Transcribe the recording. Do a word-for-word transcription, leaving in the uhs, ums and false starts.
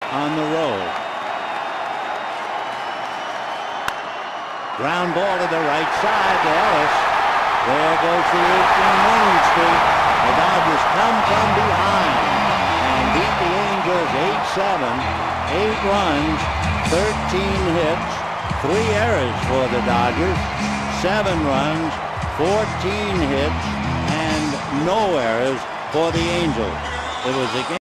on the road. Ground ball to the right side to Ellis. There goes the eighteen winning streak. The Dodgers come from behind and beat the Angels eight seven. Eight runs, thirteen hits, three errors for the Dodgers, seven runs, fourteen hits, and no errors for the Angels. It was a game